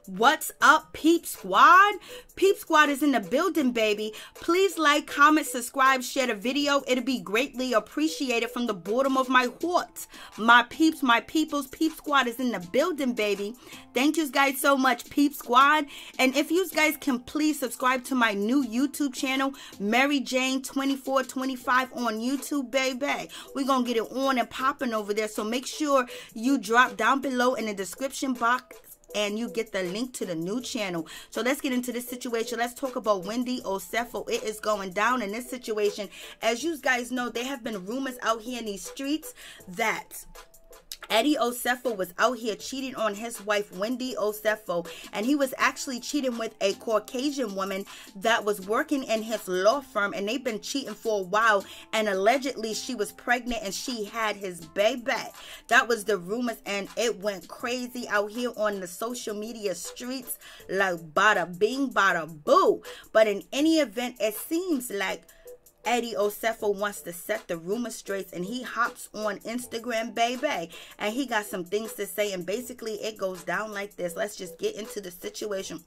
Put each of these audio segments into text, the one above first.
What's up, Peep Squad? Peep Squad is in the building, baby. Please like, comment, subscribe, share the video. It'll be greatly appreciated from the bottom of my heart. My peeps, my peoples, Peep Squad is in the building, baby. Thank you guys so much, Peep Squad. And if you guys can please subscribe to my new YouTube channel, Mary Jane 2425 on YouTube, baby. We're going to get it on and popping over there. So make sure you drop down below in the description box and you get the link to the new channel. So let's get into this situation. Let's talk about Wendy Osefo. It is going down in this situation. As you guys know, there have been rumors out here in these streets that Eddie Osefo was out here cheating on his wife, Wendy Osefo, and he was actually cheating with a Caucasian woman that was working in his law firm, and they've been cheating for a while, and allegedly she was pregnant and she had his baby. That was the rumors, and it went crazy out here on the social media streets like bada bing, bada boo. But in any event, it seems like Eddie Osefo wants to set the rumor straight, and he hops on Instagram, baby, and he got some things to say, and basically it goes down like this. Let's just get into the situation.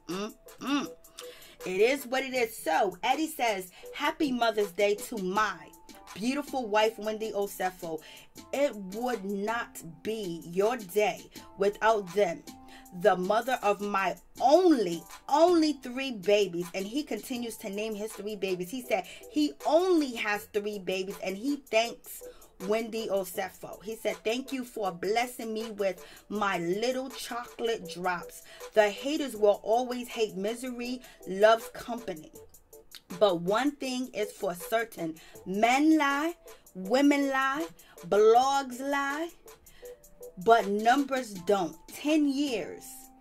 It is what it is. So Eddie says, "Happy Mother's Day to my beautiful wife, Wendy Osefo. It would not be your day without them. The mother of my only 3 babies." And he continues to name his 3 babies. He said he only has 3 babies, and he thanks Wendy Osefo. He said, "Thank you for blessing me with my little chocolate drops. The haters will always hate. Misery loves company. But one thing is for certain. Men lie, women lie, blogs lie, but numbers don't. 10 years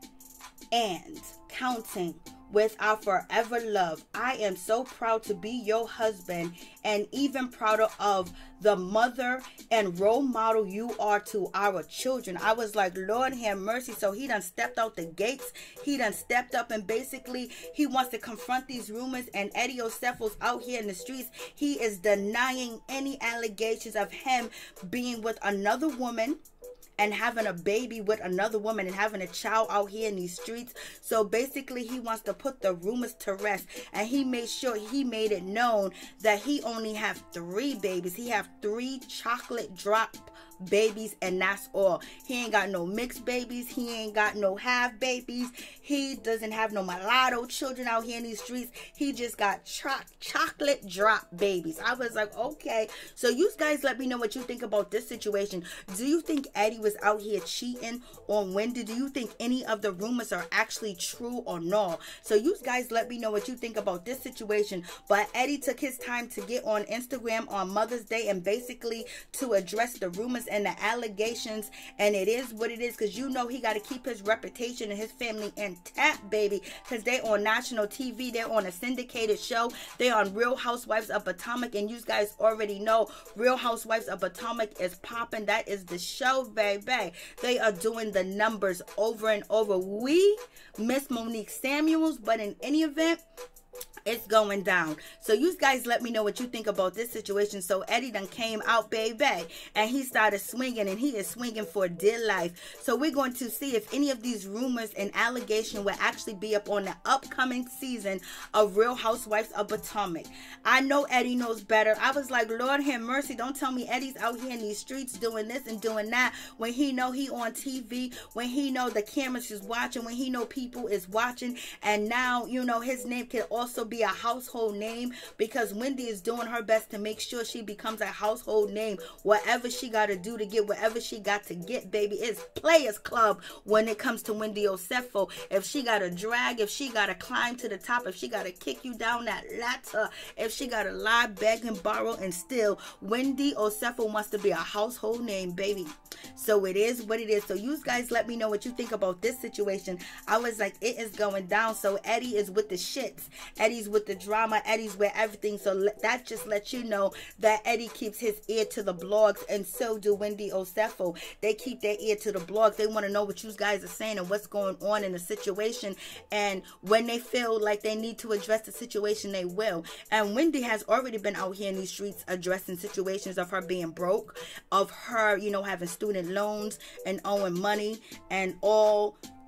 and counting with our forever love. I am so proud to be your husband, and even prouder of the mother and role model you are to our children." I was like, Lord have mercy. So he done stepped out the gates. He done stepped up, and basically he wants to confront these rumors. And Eddie Osefo's out here in the streets. He is denying any allegations of him being with another woman and having a baby with another woman and having a child out here in these streets. So basically he wants to put the rumors to rest, and he made sure he made it known that he only have 3 babies. He have 3 chocolate drop babies, and that's all. He ain't got no mixed babies. He ain't got no half babies. He doesn't have no mulatto children out here in these streets. He just got chocolate drop babies. I was like, okay. So you guys let me know what you think about this situation. Do you think Eddie was out here cheating on Wendy? Do you think any of the rumors are actually true or no? So you guys let me know what you think about this situation. But Eddie took his time to get on Instagram on Mother's Day and basically to address the rumors and the allegations, and it is what it is, because you know he got to keep his reputation and his family intact, baby, because they're on national TV. They're on a syndicated show. They're on Real Housewives of Potomac, and you guys already know Real Housewives of Potomac is popping. That is the show, baby. They are doing the numbers over and over. We miss Monique Samuels, but in any event, it's going down. So you guys let me know what you think about this situation. So Eddie done came out, baby, and he started swinging, and he is swinging for dear life. So we're going to see if any of these rumors and allegations will actually be up on the upcoming season of Real Housewives of Potomac. I know Eddie knows better. I was like, Lord have mercy. Don't tell me Eddie's out here in these streets doing this and doing that when he know he on TV, when he know the cameras is watching, when he know people is watching. And now, you know, his name can also be a household name, because Wendy is doing her best to make sure she becomes a household name. Whatever she got to do to get whatever she got to get, baby, it's Players Club when it comes to Wendy Osefo. If she got to drag, if she got to climb to the top, if she got to kick you down that ladder, if she got to lie, beg, and borrow and steal, Wendy Osefo wants to be a household name, baby. So it is what it is. So you guys let me know what you think about this situation. I was like, it is going down. So Eddie is with the shits. Eddie's with the drama. Eddie's with everything. So that just lets you know that Eddie keeps his ear to the blogs, and so do Wendy Osefo. They keep their ear to the blogs. They want to know what you guys are saying and what's going on in the situation. And when they feel like they need to address the situation, they will. And Wendy has already been out here in these streets addressing situations of her being broke, of her, you know, having student loans and owing money and all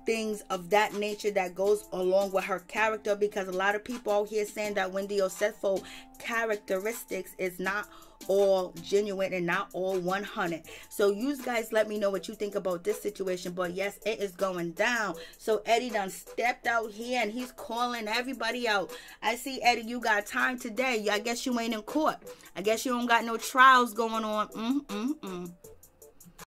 things of that nature that goes along with her character, because a lot of people out here saying that Wendy Osefo characteristics is not all genuine and not all 100. So you guys let me know what you think about this situation. But yes, it is going down. So Eddie done stepped out here and he's calling everybody out. I see, Eddie, you got time today. I guess you ain't in court. I guess you don't got no trials going on.